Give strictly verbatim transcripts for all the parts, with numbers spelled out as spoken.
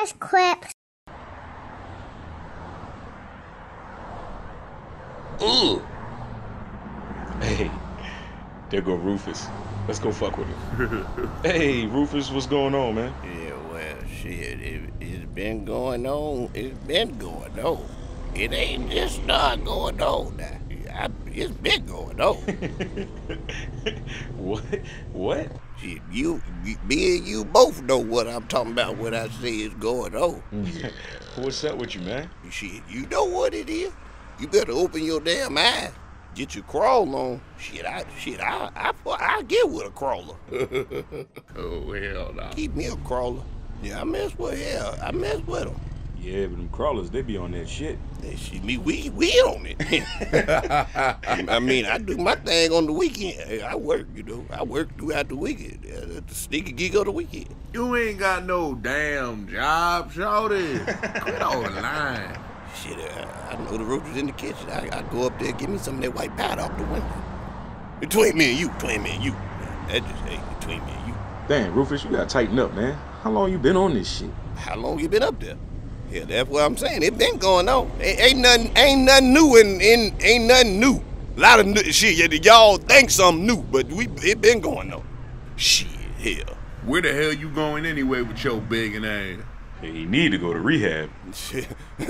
Where's Clips? Ugh. Hey, there go Rufus. Let's go fuck with him. Hey, Rufus, what's going on, man? Yeah, well, shit, it, it's been going on. It's been going on. It ain't just start going on now. I, it's been going on. What? What? Shit, you, me and you both know what I'm talking about when I say it's going on. What's up with you, man? Shit, you know what it is. You better open your damn eyes. Get your crawl on. Shit, I, shit, I, I, I get with a crawler. Oh, hell no. Keep me a crawler. Yeah, I mess with hell. I mess with them. Yeah, but them crawlers, they be on that shit. Hey, shit, me, we, we on it. I mean, I do my thing on the weekend. Hey, I work, you know. I work throughout the weekend. Uh, the sneaky gig of the weekend. You ain't got no damn job, shorty. Quit on the line. Shit, uh, I know the roaches in the kitchen. I, I go up there, give me some of that white powder off the window. Between me and you, between me and you. That just, hey, between me and you. Damn, Rufus, you gotta tighten up, man. How long you been on this shit? How long you been up there? Yeah, that's what I'm saying. It been going on. Ain't, ain't nothing, ain't nothing new, and in, in, ain't nothing new. A lot of new, shit. Y'all think something new, but we it been going on. Shit, hell. Where the hell you going anyway with your begging ass? Hey, he need to go to rehab. Shit.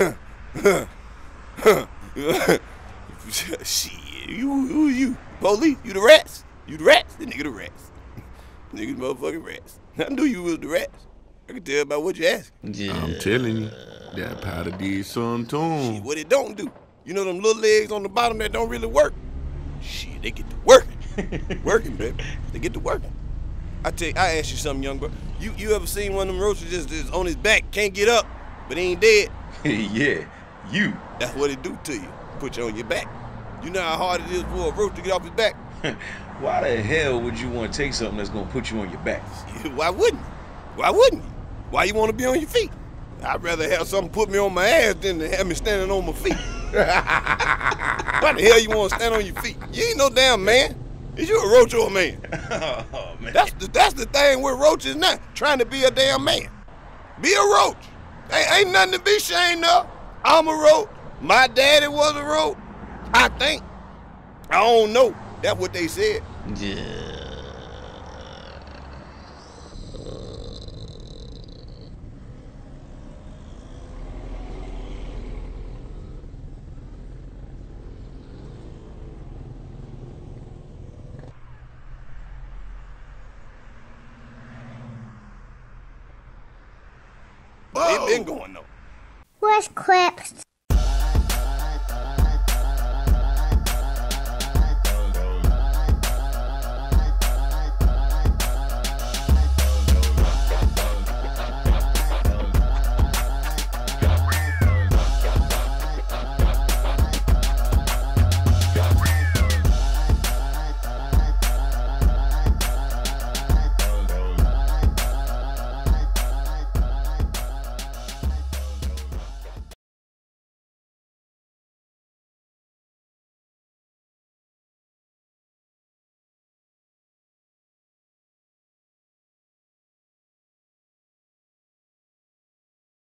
Shit, you, who you? Police? You the rats? You the rats? The nigga the rats. Nigga the motherfucking rats. I knew you was the rats. I can tell by what you ask. Yeah. I'm telling you, that powder did something to him. Shit, what it don't do? You know them little legs on the bottom that don't really work? Shit, they get to working. Working, baby. They get to working. I tell you, I ask you something, young bro. You you ever seen one of them roaches just, just on his back, can't get up, but he ain't dead? Yeah, you. That's what it do to you. Put you on your back. You know how hard it is for a roach to get off his back? Why the hell would you want to take something that's gonna put you on your back? Why wouldn't you? Why wouldn't you? Why you want to be on your feet? I'd rather have something put me on my ass than to have me standing on my feet. Why the hell you want to stand on your feet? You ain't no damn man. Is you a roach or a man? Oh, man. That's the, that's the thing with roaches now, trying to be a damn man. Be a roach. Ain't, ain't nothing to be ashamed of. I'm a roach. My daddy was a roach. I think. I don't know. That's what they said. Yeah. It been going though. Where's Clips?